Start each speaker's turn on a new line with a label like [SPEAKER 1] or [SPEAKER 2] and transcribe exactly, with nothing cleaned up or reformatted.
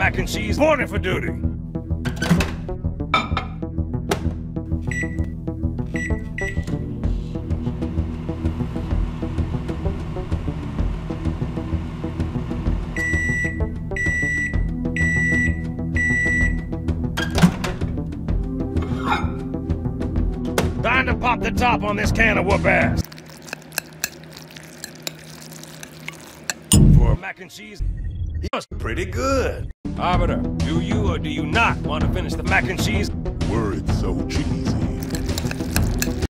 [SPEAKER 1] mac and cheese, born for duty. Time to pop the top on this can of whoop ass. For mac and cheese, it's pretty good. Arbiter, do you or do you not want to finish the mac and cheese?
[SPEAKER 2] Were it so cheesy.